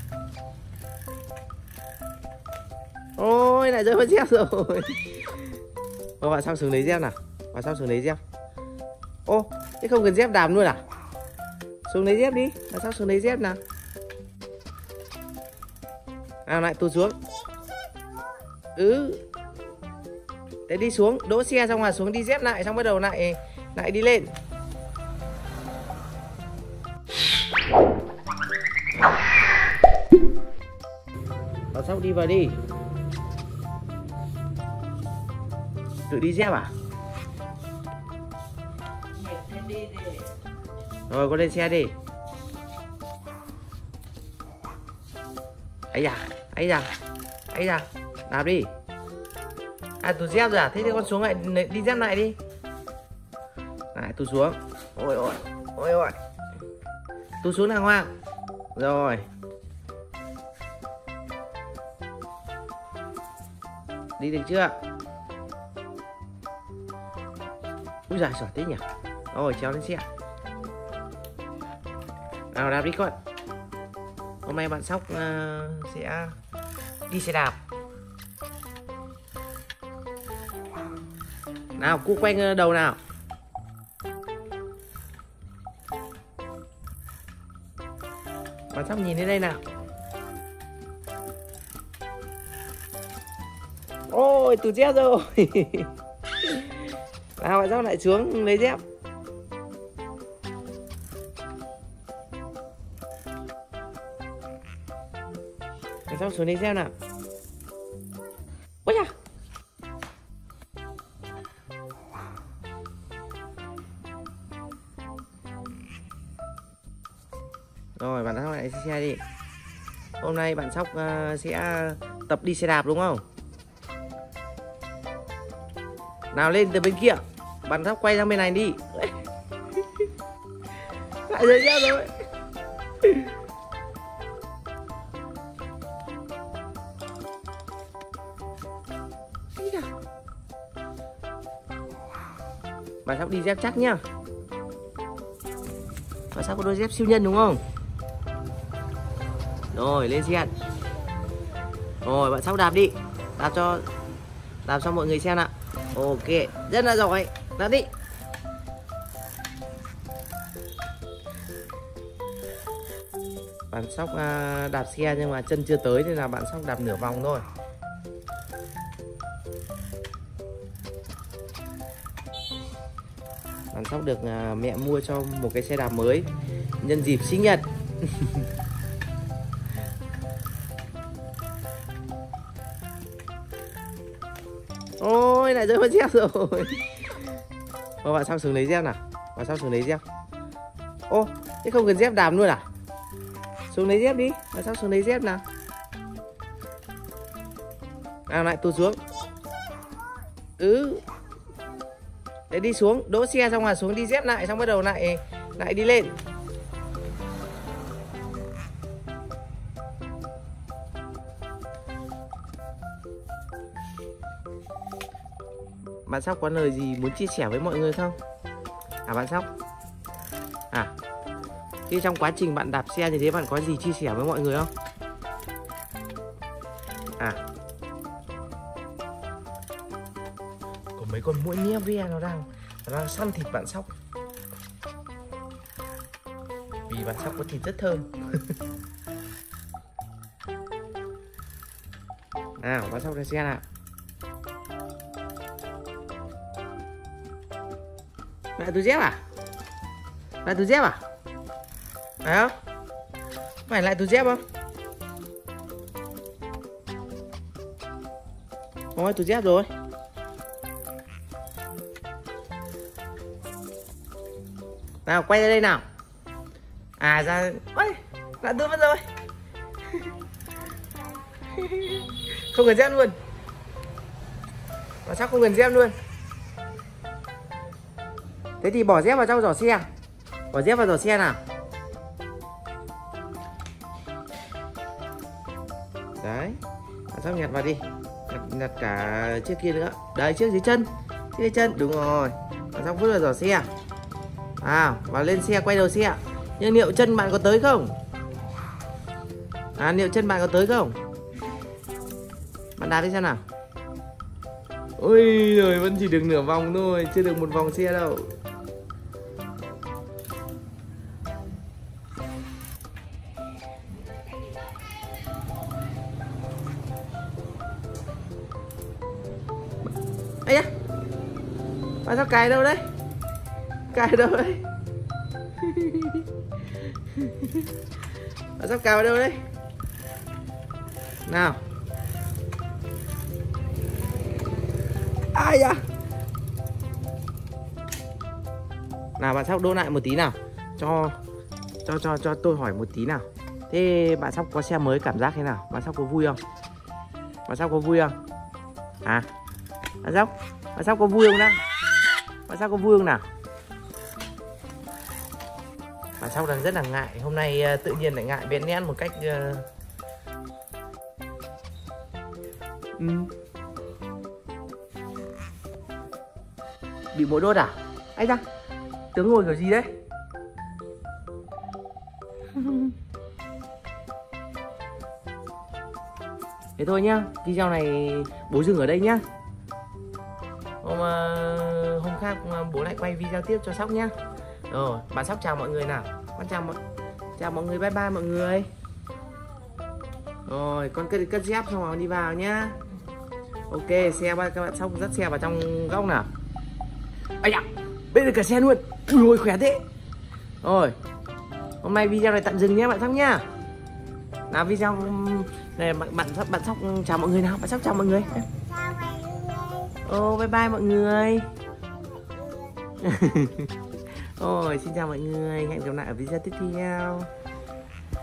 Ôi lại rơi mất dép rồi. Ô, bạn sao xuống lấy dép nào. Bạn sao xuống lấy dép. Ô, thế không cần dép đạp luôn à? Xuống lấy dép đi. Bạn sao xuống lấy dép nào. Nào lại tụt xuống. Thế đi xuống, đỗ xe xong là xuống đi dép lại, xong bắt đầu lại đi lên. Bảo Sóc đi vào đi. Tự đi dép à? Rồi con lên xe đi. Ấy da, đạp đi. À tụt dép rồi à? Thế thì con xuống lại đi dép lại đi. Lại tụt xuống. Ôi. Tụt xuống đàng hoàng. Rồi. Đi được chưa? Úi giời, giỏi thế nhỉ. Rồi, trèo lên xe. Nào đạp đi con. Hôm nay bạn Sóc sẽ đi xe đạp. Nào, cu quanh đầu nào. Bạn Sóc nhìn đến đây nào. Ôi, tụt dép rồi. Nào, bạn Sóc lại xuống lấy dép. Bạn Sóc xuống lấy dép nào. Ôi da. Rồi, bạn Sóc lại xe đi. Hôm nay bạn Sóc sẽ tập đi xe đạp đúng không? Nào lên từ bên kia. Bạn Sóc quay sang bên này đi. Lại rơi dép rồi. Bạn Sóc đi dép chắc nhá. Bạn Sóc có đôi dép siêu nhân đúng không? Rồi lên xe. Rồi bạn Sóc đạp đi. Đạp cho mọi người xem nào. Ok, rất là giỏi. Đạp đi. Bạn Sóc đạp xe nhưng mà chân chưa tới nên là bạn Sóc đạp nửa vòng thôi. Bạn Sóc được mẹ mua cho một cái xe đạp mới nhân dịp sinh nhật. Ôi lại rơi mất dép rồi. Ô, bạn Sóc xuống lấy dép nào. Bạn Sóc xuống lấy dép. Ô, thế không cần dép đạp luôn à? Xuống lấy dép đi. Bạn Sóc xuống lấy dép nào. Nào lại tụt xuống. Thế đi xuống, đỗ xe xong là xuống đi dép lại, xong bắt đầu lại đi lên. Bạn Sóc có lời gì muốn chia sẻ với mọi người không? Bạn Sóc. Khi trong quá trình bạn đạp xe như thế bạn có gì chia sẻ với mọi người không? Có mấy con muỗi mía ve nó đang săn thịt bạn Sóc. Vì bạn Sóc có thịt rất thơm. Nào, bạn Sóc lên xe nào. Lại tụt dép à? Lại tụt dép à? Phải không? Phải lại tụt dép không? Ôi, tụt dép rồi. Nào, quay ra đây nào. Ra. Ôi, lại tụt mất rồi. Không cần dép luôn. Mà sao không cần dép luôn? Thế thì bỏ dép vào trong giỏ xe. Bỏ dép vào giỏ xe nào. Đấy. Bạn Sóc nhặt vào đi. Nhặt cả chiếc kia nữa. Đấy, chiếc dưới chân. Chiếc dưới chân, đúng rồi. Bạn Sóc vứt vào giỏ xe. Vào lên xe, quay đầu xe. Nhưng liệu chân bạn có tới không? À, liệu chân bạn có tới không? Bạn đạp đi xem nào. Ôi rồi vẫn chỉ được nửa vòng thôi, chưa được một vòng xe đâu. Ây da, bạn sao cài đâu đấy? Cài đâu đấy? Bạn sắp cài vào đâu đấy? Nào. Ai da. Nào bạn sắp đỗ lại một tí nào. Cho tôi hỏi một tí nào. Thế bạn sắp có xe mới cảm giác thế nào? Bạn sắp có vui không? Bạn sắp có vui không? Hả? Bạn sắp có vui không nào? Bạn sắp có vui không nào? Bạn sắp đang rất là ngại. Hôm nay tự nhiên lại ngại bén nén một cách bị mũi đốt à? Ây da, tướng ngồi kiểu gì đấy? Thế thôi nhá, video này bố dừng ở đây nhá. Hôm khác bố lại quay video tiếp cho Sóc nhá. Rồi, bạn Sóc chào mọi người nào. Con chào mọi người, bye bye mọi người. Rồi, con cất dép xong rồi đi vào nhá. Ok, các bạn Sóc dắt xe vào trong góc nào. Ây da, bây giờ cả xe luôn. Ui ôi khỏe thế. Rồi, hôm nay video này tạm dừng nhé bạn Sóc nhá. Nào video này bạn Sóc chào mọi người nào. Bạn Sóc chào mọi người. Bye bye mọi người. Ôi xin chào mọi người, hẹn gặp lại ở video tiếp theo.